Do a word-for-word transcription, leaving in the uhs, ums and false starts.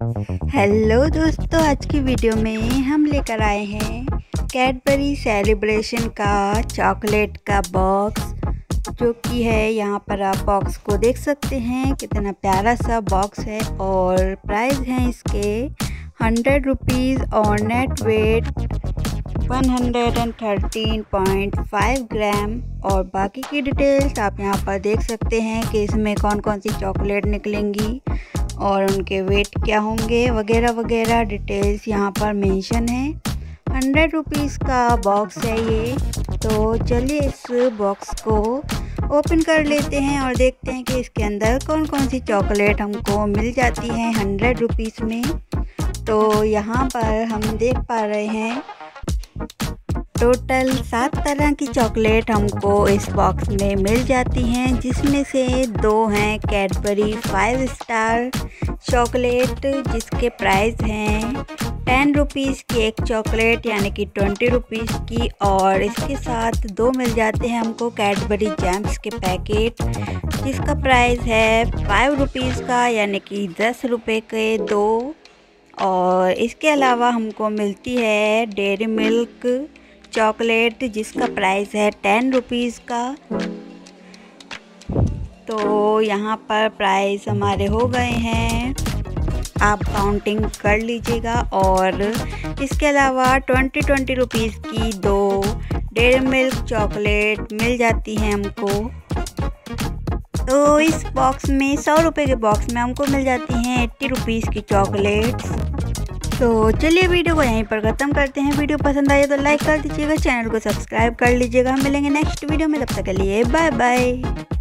Hello दोस्तों, आज की वीडियो में हम लेकर आए हैं कैडबरी सेलिब्रेशन का चॉकलेट का बॉक्स, जो कि है यहाँ पर आप बॉक्स को देख सकते हैं। कितना प्यारा सा बॉक्स है और प्राइस है इसके हंड्रेड रुपीज़ और net weight one hundred thirteen point five gram. और बाकी की डिटेल्स आप यहाँ पर देख सकते हैं कि इसमें कौन कौन सी चॉकलेट निकलेंगी और उनके वेट क्या होंगे वगैरह वगैरह डिटेल्स यहाँ पर मेंशन है। हंड्रेड रुपीज़ का बॉक्स है ये। तो चलिए इस बॉक्स को ओपन कर लेते हैं और देखते हैं कि इसके अंदर कौन कौन सी चॉकलेट हमको मिल जाती है हंड्रेड रुपीज़ में। तो यहाँ पर हम देख पा रहे हैं टोटल सात तरह की चॉकलेट हमको इस बॉक्स में मिल जाती हैं, जिसमें से दो हैं कैडबरी फाइव स्टार चॉकलेट, जिसके प्राइस हैं टेन रुपीज़ की एक चॉकलेट यानी कि ट्वेंटी रुपीज़ की। और इसके साथ दो मिल जाते हैं हमको कैडबरी जैम्स के पैकेट, जिसका प्राइस है फाइव रुपीज़ का यानी कि दस रुपये के दो। और इसके अलावा हमको मिलती है डेयरी मिल्क चॉकलेट, जिसका प्राइस है टेन रुपीज़ का। तो यहाँ पर प्राइस हमारे हो गए हैं, आप काउंटिंग कर लीजिएगा। और इसके अलावा ट्वेंटी ट्वेंटी रुपीज़ की दो डेयरी मिल्क चॉकलेट मिल जाती हैं हमको। तो इस बॉक्स में सौ रुपये के बॉक्स में हमको मिल जाती हैं एट्टी रुपीज़ की चॉकलेट्स। तो चलिए वीडियो को यहीं पर ख़त्म करते हैं। वीडियो पसंद आए तो लाइक कर दीजिएगा, चैनल को सब्सक्राइब कर लीजिएगा। हम मिलेंगे नेक्स्ट वीडियो में, तब तक के लिए बाय बाय।